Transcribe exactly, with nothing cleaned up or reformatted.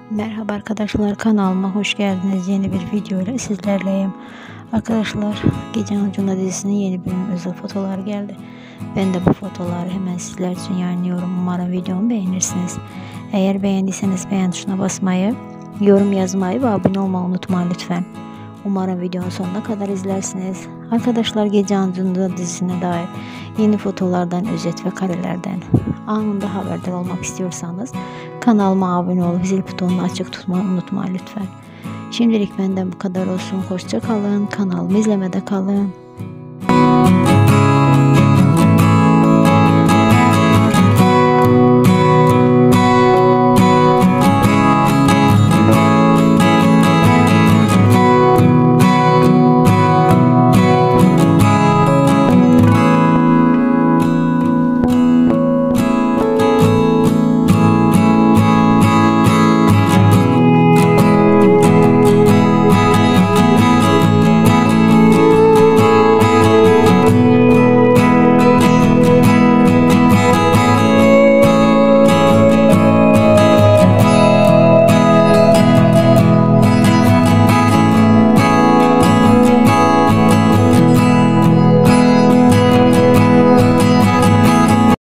Merhaba arkadaşlar, kanalıma hoş geldiniz. Yeni bir video ile sizlerleyim. Arkadaşlar, Gece Ancuna dizisinin yeni bölüm özel fotoğrafları geldi. Ben de bu fotoğrafları hemen sizler için yayınlıyorum. Umarım videomu beğenirsiniz. Eğer beğendiyseniz beğen tuşuna basmayı, yorum yazmayı ve abone olmayı unutmayın lütfen. Umarım videonun sonuna kadar izlersiniz. Arkadaşlar, Gece Ancuna dizisine dair yeni fotoğraflardan, özet ve karelerden anında haberdar olmak istiyorsanız kanalıma abone olup zil butonunu açık tutmayı unutmayın lütfen. Şimdilik benden bu kadar olsun. Hoşça kalın. Kanalımı izlemede kalın.